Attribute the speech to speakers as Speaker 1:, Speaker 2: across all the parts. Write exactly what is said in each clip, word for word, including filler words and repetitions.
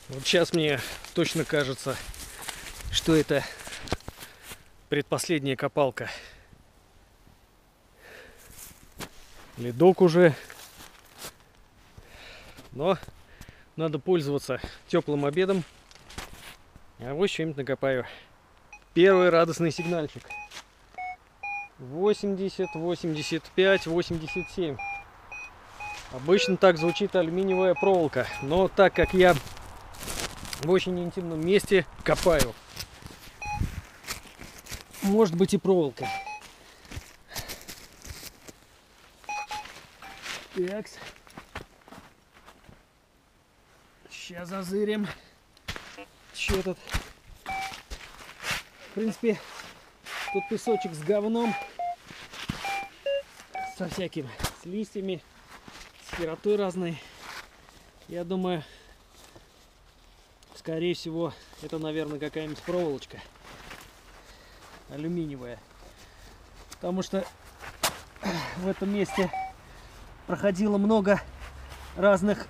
Speaker 1: Вот сейчас мне точно кажется, что это предпоследняя копалка. Ледок уже. Но надо пользоваться теплым обедом. А вот что-нибудь накопаю. Первый радостный сигнальчик. восемьдесят, восемьдесят пять, восемьдесят семь. Обычно так звучит алюминиевая проволока. Но так как я в очень интимном месте копаю, может быть и проволока. Так. Сейчас зазырим. Че тут? В принципе, тут песочек с говном. Со всякими, с листьями, с херотой разной. Я думаю, скорее всего, это, наверное, какая-нибудь проволочка алюминиевая. Потому что в этом месте проходило много разных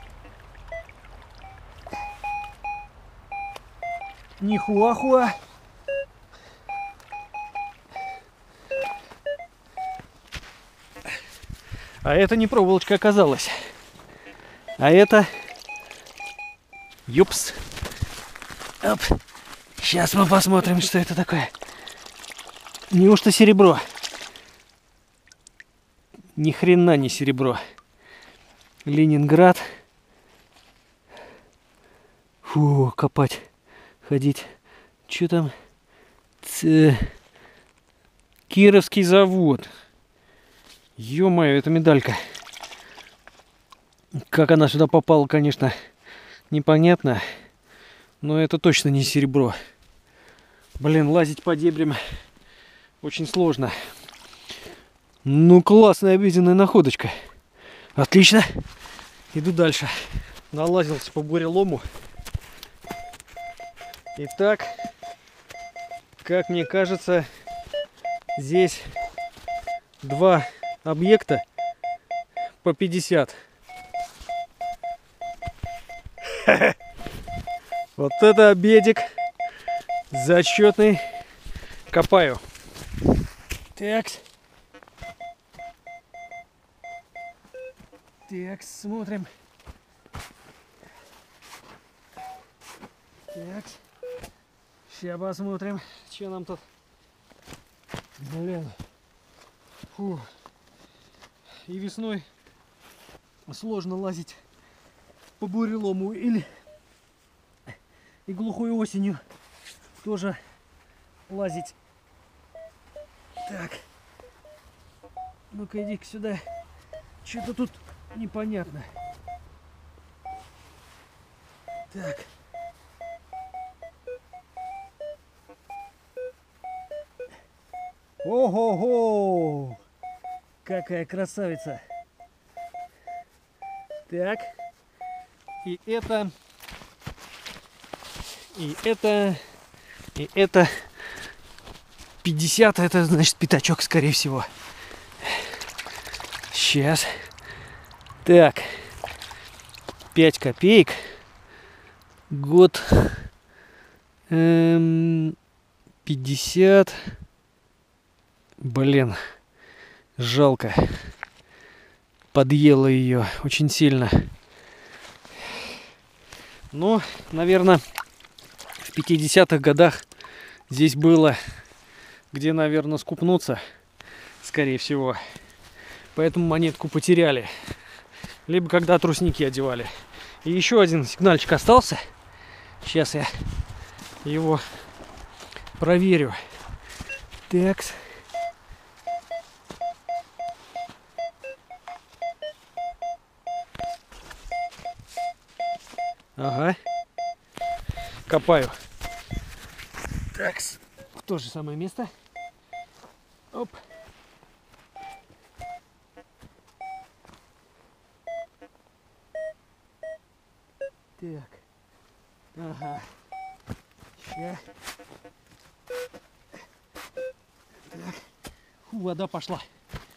Speaker 1: нихуахуа. А это не проволочка оказалась. А это... Юпс. Оп. Сейчас мы посмотрим, что это такое. Неужто серебро? Ни хрена не серебро. Ленинград. Фу, копать, ходить. Что там? Ц... Кировский завод. Ё-моё, это медалька. Как она сюда попала, конечно, непонятно. Но это точно не серебро. Блин, лазить по дебрям очень сложно. Ну, классная обеденная находочка. Отлично. Иду дальше. Налазился по бурелому. Итак, как мне кажется, здесь два объекта по пятьдесят. Вот это обедик зачетный. Копаю. Так. Так, смотрим. Так. Сейчас посмотрим, что нам тут. Блин. Фу. И весной сложно лазить по бурелому, или и глухой осенью тоже лазить. Так. Ну-ка, иди-ка сюда. Что-то тут непонятно. Так. Ого-го! Какая красавица! Так. И это... И это... И это... пятьдесят, это значит пятачок, скорее всего. Сейчас. Так. пять копеек. Год. Эм, пятьдесят. Блин. Жалко. Подъела ее очень сильно. Но, наверное, в пятидесятых годах здесь было где, наверное, скупнуться, скорее всего. Поэтому монетку потеряли. Либо когда трусники одевали. И еще один сигнальчик остался. Сейчас я его проверю. Такс. Ага. Копаю. Такс. В то же самое место. Оп. Так. Ага. Ща. Так. Фу, вода пошла.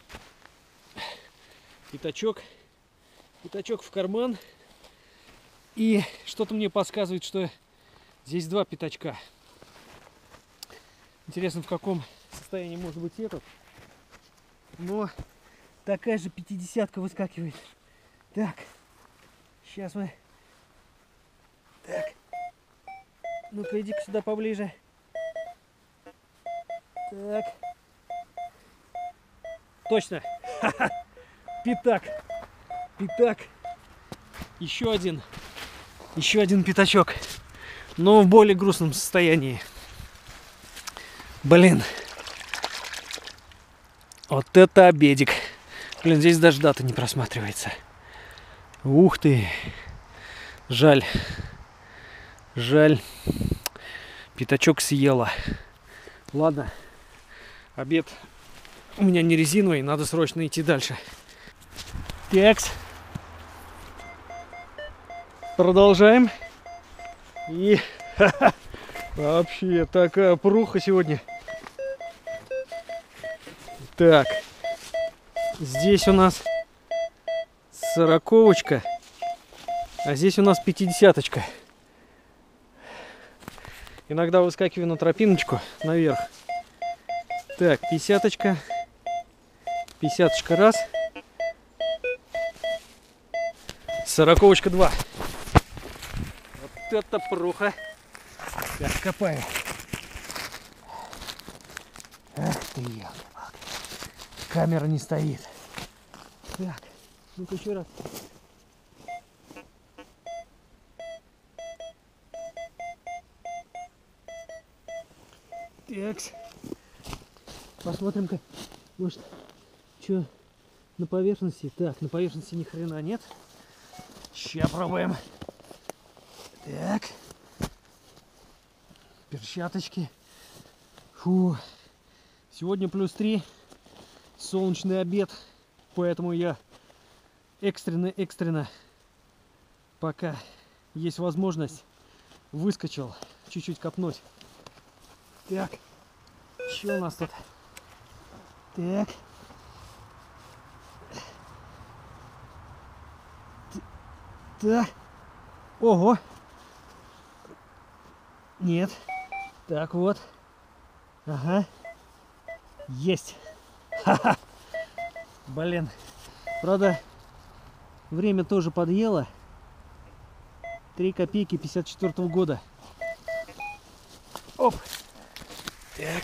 Speaker 1: Пятачок. Пятачок в карман. И что-то мне подсказывает, что здесь два пятачка. Интересно, в каком состоянии может быть этот. Но такая же пятидесятка выскакивает. Так, сейчас мы... Так. Ну-ка, иди-ка сюда поближе. Так. Точно. Ха-ха. Пятак. Пятак. Еще один. Еще один пятачок. Но в более грустном состоянии. Блин. Вот это обедик. Блин, здесь даже дата не просматривается. Ух ты. Жаль. Жаль. Пятачок съела. Ладно. Обед у меня не резиновый. Надо срочно идти дальше. Текс. Продолжаем. И вообще такая пруха сегодня. Так. Здесь у нас сороковочка. А здесь у нас пятидесяточка. Иногда выскакиваю на тропиночку наверх. Так, пятидесяточка. Пятидесяточка раз. Сороковочка два. Вот это пруха. Так, копаю. Ах ты, елки-палки. Камера не стоит. Так, ну-ка еще раз. Такс. Посмотрим-ка, может, что на поверхности. Так, на поверхности ни хрена нет. Сейчас пробуем. Так. Перчаточки. Фу. Сегодня плюс три. Солнечный обед. Поэтому я экстренно-экстренно, пока есть возможность, выскочил чуть-чуть копнуть. Так. Что у нас тут? Так. Так. Ого. Нет. Так вот. Ага. Есть. Ха-ха. Блин. Правда, время тоже подъело. Три копейки пятьдесят четвёртого года. Оп. Так.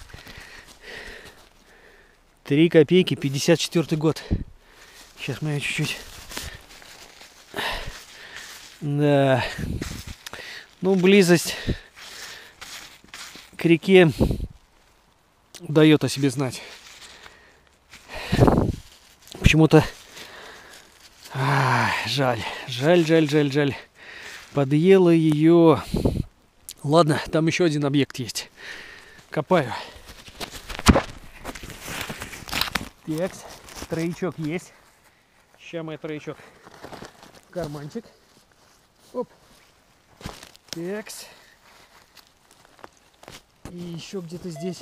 Speaker 1: Три копейки пятьдесят четвёртый год. Сейчас мы ее чуть-чуть... Да. Ну, близость к реке дает о себе знать. Почему-то а, жаль, жаль, жаль, жаль, жаль. Подъела ее. Ладно, там еще один объект есть. Копаю. Текс, троечок есть. Сейчас мой троечок в карманчик. Оп. Текс. И еще где-то здесь.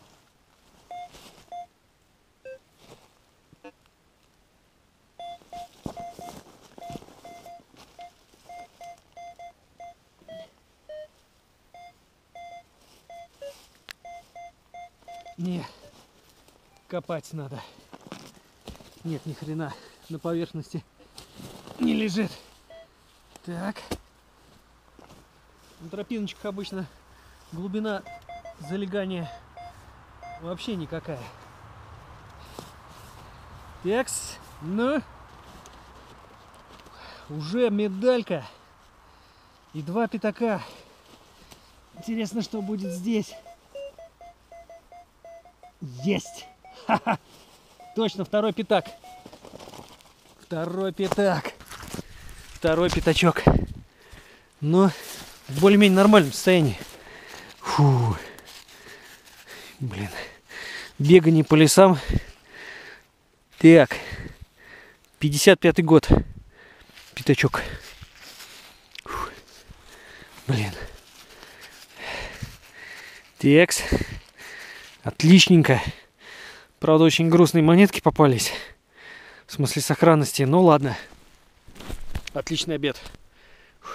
Speaker 1: Не, копать надо. Нет, ни хрена на поверхности не лежит. Так. На тропиночках обычно глубина залегания вообще никакая. Текс, ну, уже медалька и два пятака. Интересно, что будет здесь. Есть! Ха-ха! Точно, второй пятак. Второй пятак. Второй пятачок. Но в более-менее нормальном состоянии. Фу. Блин. Бегание по лесам. Так. пятьдесят пятый год. Пятачок. Фу. Блин. Текс. Отличненько. Правда, очень грустные монетки попались. В смысле сохранности. Ну ладно. Отличный обед.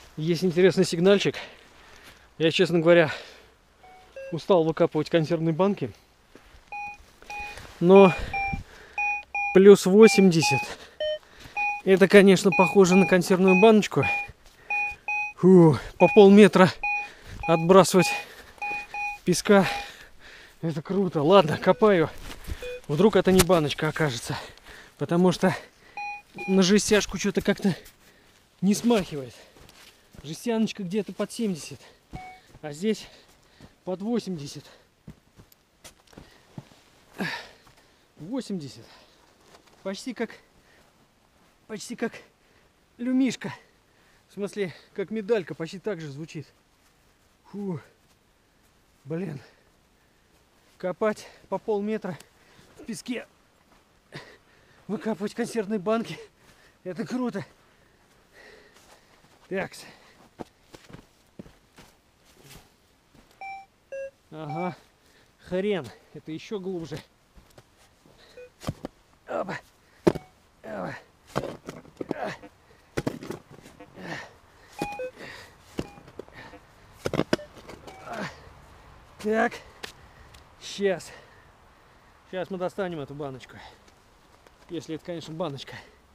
Speaker 1: есть интересный сигнальчик. Я, честно говоря, устал выкапывать консервные банки. Но плюс восемьдесят. Это, конечно, похоже на консервную баночку. Фу, по полметра отбрасывать песка. Это круто. Ладно, копаю. Вдруг это не баночка окажется. Потому что на жестяшку что-то как-то не смахивает. Жестяночка где-то под семьдесят. А здесь под восемьдесят. восемьдесят. Почти как... Почти как люмишка. В смысле, как медалька. Почти так же звучит. Фу. Блин. Копать по полметра в песке. Выкапывать консервные банки. Это круто. Такс. Ага. Хрен. Это еще глубже. Опа. Опа. Так. Сейчас. Сейчас мы достанем эту баночку. Если это, конечно, баночка.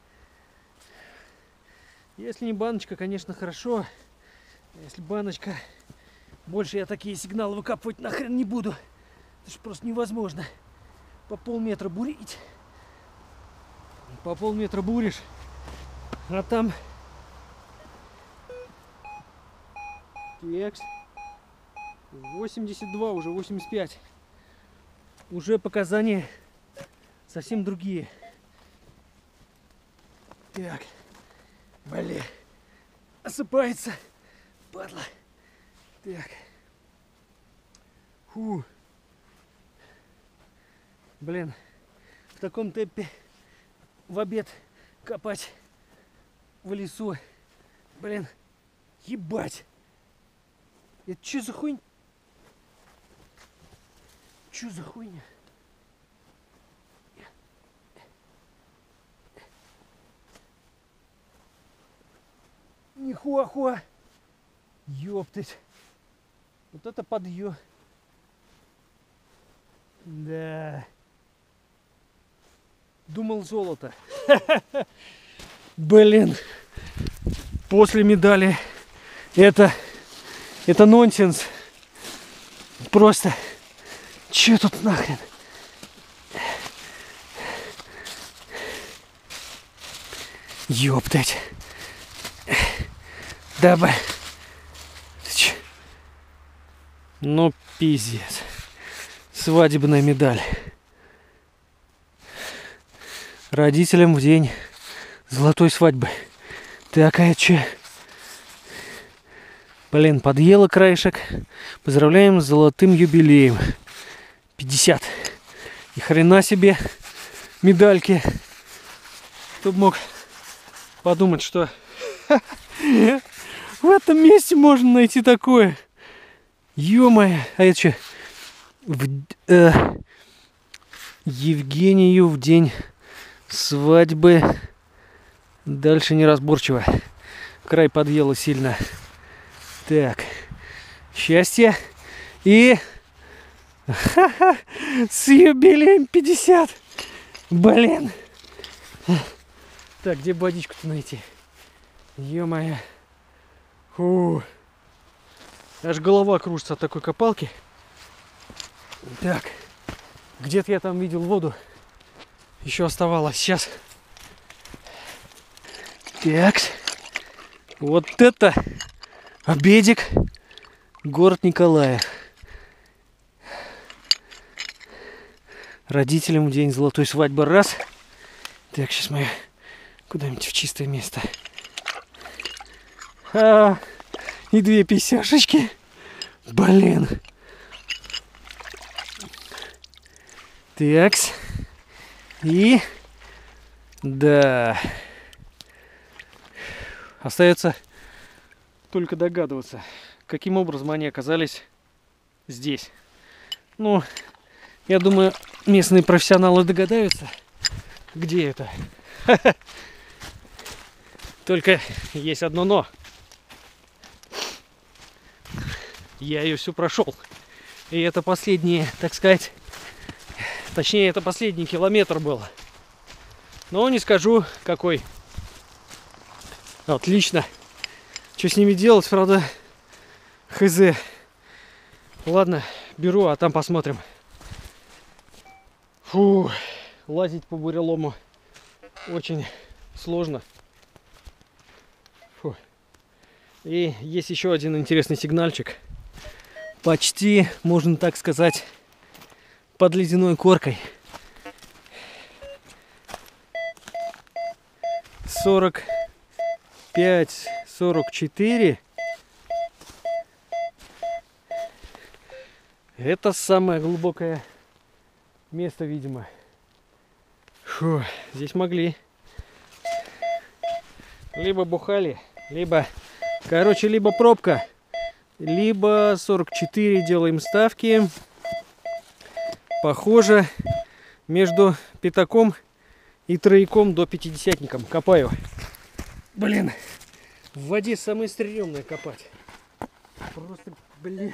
Speaker 1: Если не баночка, конечно, хорошо. Если баночка, больше я такие сигналы выкапывать нахрен не буду. Это же просто невозможно. По полметра бурить. По полметра буришь. А там... Текст. восемьдесят два, уже восемьдесят пять. Уже показания совсем другие. Так. Блин. Осыпается. Падла. Так. Фу. Блин. В таком темпе в обед копать в лесу. Блин. Ебать. Это что за хуйня? Что за хуйня? Нихуахуа. Ёптыть. Вот это подъё. Да. Думал золото. Блин. После медали это... Это нонсенс. Просто. Че тут нахрен? Ёптать. Даба. Ну, пиздец. Свадебная медаль. Родителям в день золотой свадьбы. Такая че? Блин, подъела краешек. Поздравляем с золотым юбилеем. пятьдесят. И хрена себе медальки. Кто бы мог подумать, что в этом месте можно найти такое. Ё-моё. А это что? В, э, Евгению в день свадьбы. Дальше неразборчиво. Край подъела сильно. Так. Счастье. И... Ха-ха. С юбилеем пятьдесят. Блин. Так, где водичку-то найти? Ё-моё. Фу. Аж голова кружится от такой копалки. Так. Где-то я там видел воду. Еще оставалось. Сейчас. Так. Вот это обедик. Город Николаев. Родителям в день золотой свадьбы. Раз. Так, сейчас мы куда-нибудь в чистое место. А, и две писяшечки. Блин. Такс. И... Да. Остается только догадываться, каким образом они оказались здесь. Ну, я думаю, местные профессионалы догадаются, где это. Только есть одно но. я ее всю прошел. И это последний, так сказать, точнее, это последний километр был. Но не скажу, какой. Отлично. Что с ними делать, правда, хз. Ладно, беру, а там посмотрим. Фу, лазить по бурелому очень сложно. Фу. И есть еще один интересный сигнальчик. Почти, можно так сказать, под ледяной коркой. сорок пять сорок четыре. Это самое глубокое место, видимо. Фу, здесь могли. Либо бухали, либо, короче, либо пробка, либо сорок четыре делаем ставки. Похоже, между пятаком и трояком до пятидесятником копаю. Блин, в воде самое стрёмное копать. Просто, блин.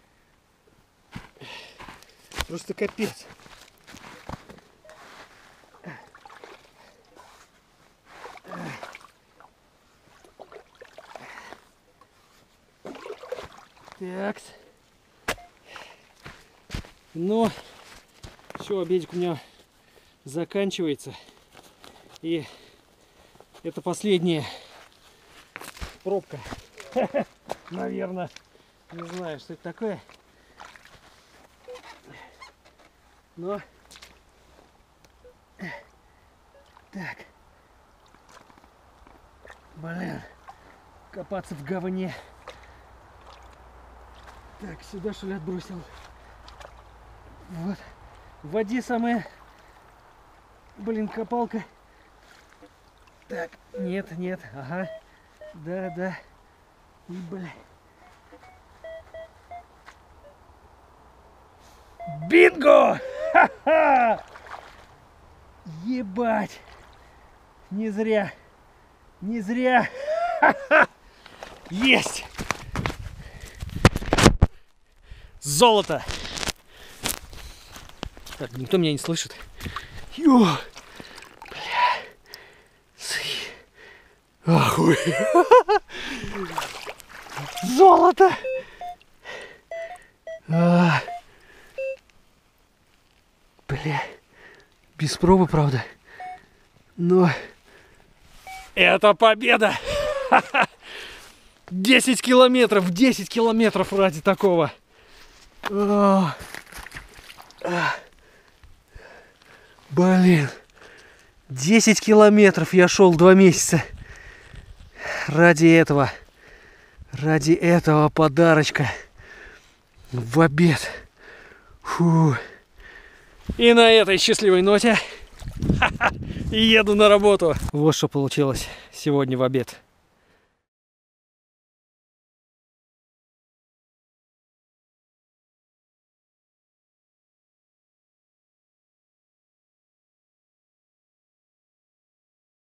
Speaker 1: Просто капец. Так. Ну, все, обедик у меня заканчивается. И это последняя пробка. Наверное. Не знаю, что это такое. Но... Так. Блин. Копаться в говне. Так, сюда что ли отбросил? Вот. В воде самая... Блин, копалка. Так, нет, нет, ага. Да, да. И, блин. Бинго! Ха-ха! Ебать! Не зря. Не зря. Ха-ха! Есть! Золото! Так, никто меня не слышит. Ё! Бля. Ахуй! Золото! А. Бля. Без пробы, правда. Но... Это победа! десять километров! десять километров ради такого! А. А. Блин. десять километров я шел два месяца. Ради этого. Ради этого подарочка. В обед. Фу. И на этой счастливой ноте еду на работу. Вот что получилось сегодня в обед.